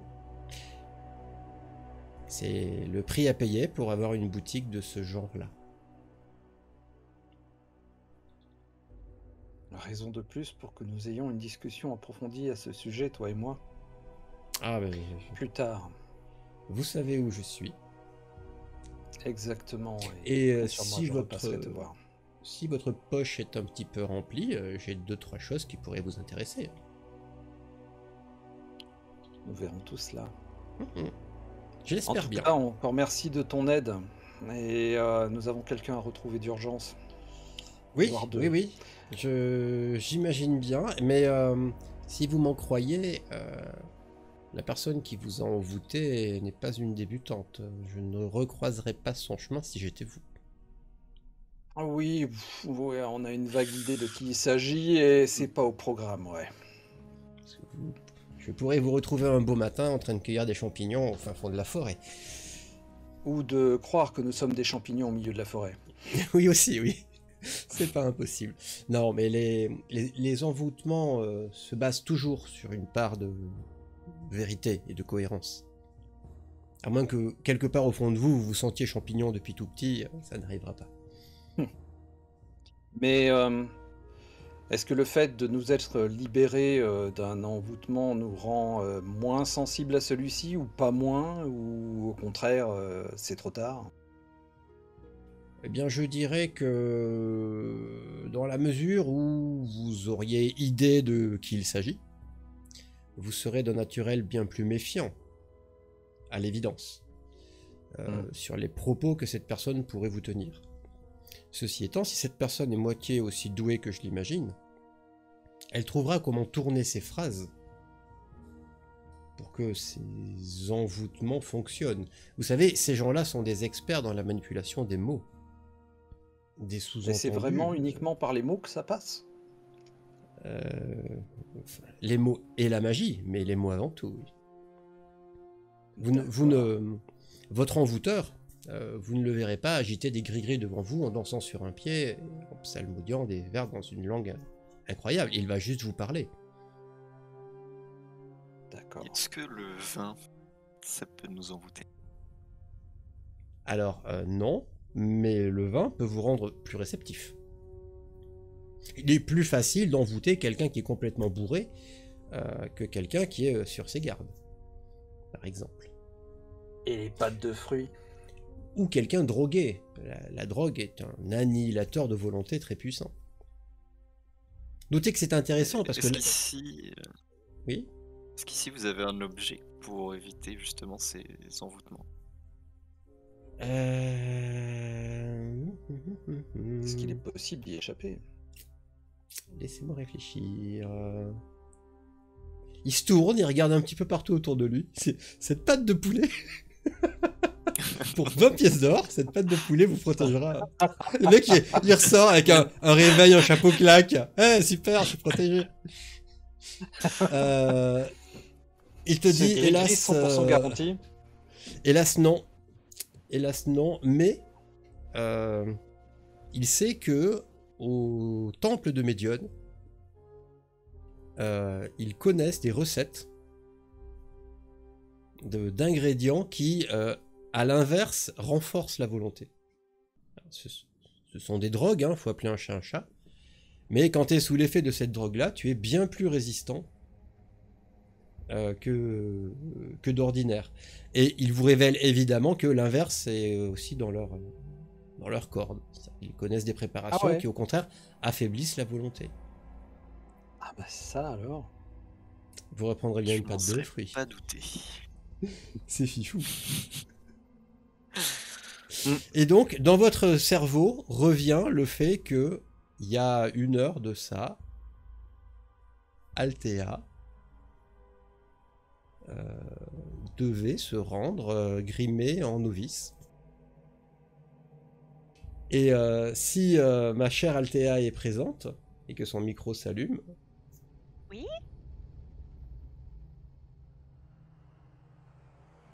C'est le prix à payer pour avoir une boutique de ce genre-là. Raison de plus pour que nous ayons une discussion approfondie à ce sujet, toi et moi, Ah ben, plus tard. vous savez où je suis. Exactement. Et euh, bien sûr, moi, si je votre repasserai te voir. si votre poche est un petit peu remplie, euh, j'ai deux trois choses qui pourraient vous intéresser. Nous verrons tout cela. Mhm. En J'espère tout bien. cas, encore merci de ton aide. Et euh, nous avons quelqu'un à retrouver d'urgence. Oui, voire deux. oui, oui. Je j'imagine bien, mais euh, si vous m'en croyez, euh, la personne qui vous a envoûté n'est pas une débutante. Je ne recroiserai pas son chemin si j'étais vous. Ah oui, pff, ouais, on a une vague idée de qui il s'agit et c'est pas au programme, ouais. Parce que vous- je pourrais vous retrouver un beau matin en train de cueillir des champignons au fin fond de la forêt. Ou de croire que nous sommes des champignons au milieu de la forêt. Oui aussi, oui. C'est pas impossible. Non, mais les, les, les envoûtements euh, se basent toujours sur une part de vérité et de cohérence. À moins que quelque part au fond de vous, vous vous sentiez champignon depuis tout petit, euh, ça n'arrivera pas. Mais euh, est-ce que le fait de nous être libérés euh, d'un envoûtement nous rend euh, moins sensibles à celui-ci ou pas moins, ou au contraire, euh, c'est trop tard? Eh bien, je dirais que dans la mesure où vous auriez idée de qui il s'agit, vous serez d'un naturel bien plus méfiant, à l'évidence, euh, Mm. sur les propos que cette personne pourrait vous tenir. Ceci étant, si cette personne est moitié aussi douée que je l'imagine, elle trouvera comment tourner ses phrases pour que ces envoûtements fonctionnent. Vous savez, ces gens-là sont des experts dans la manipulation des mots, des Et sous-entendus. c'est vraiment uniquement par les mots que ça passe? Euh, enfin, les mots et la magie, mais les mots avant tout. Oui. Vous ne, vous ne, votre envoûteur, euh, vous ne le verrez pas agiter des gris-gris devant vous en dansant sur un pied, en psalmodiant des vers dans une langue incroyable. Il va juste vous parler. D'accord. Est-ce que le vin, ça peut nous envoûter? Alors, euh, non, mais le vin peut vous rendre plus réceptif. Il est plus facile d'envoûter quelqu'un qui est complètement bourré euh, que quelqu'un qui est euh, sur ses gardes, par exemple. Et les pâtes de fruits? Ou quelqu'un drogué. La, la drogue est un annihilateur de volonté très puissant. Notez que c'est intéressant parce que... Est-ce qu'ici, euh, Oui. est-ce qu'ici vous avez un objet pour éviter justement ces envoûtements? Euh... Est-ce qu'il est possible d'y échapper? Laissez-moi réfléchir. Il se tourne, il regarde un petit peu partout autour de lui. C'est- Cette patte de poulet, pour vingt pièces d'or, cette patte de poulet vous protégera. Le mec, il, il ressort avec un, un réveil, un chapeau claque. Eh, super, je suis protégé. Euh, il te dit, C'est gris-gris, hélas, cent pour cent euh, garanti. hélas non. Hélas non, mais euh, il sait que au temple de Médione, euh, ils connaissent des recettes de- d'ingrédients qui, euh, à l'inverse, renforcent la volonté. Alors, ce, ce sont des drogues, il faut appeler un chat un chat, mais quand tu es sous l'effet de cette drogue-là, tu es bien plus résistant euh, que, que d'ordinaire. Et ils vous révèlent évidemment que l'inverse est aussi dans leur, dans leur corde. Ils connaissent des préparations Ah ouais. qui, au contraire, affaiblissent la volonté. Ah bah ça alors. Vous reprendrez bien Je une n'en pâte de serais fruits. pas douté. C'est fichou. Mm. Et donc, dans votre cerveau revient le fait que il y a une heure de ça, Althea euh, devait se rendre euh, grimée en novice. Et euh, si euh, ma chère Althea est présente et que son micro s'allume, Oui.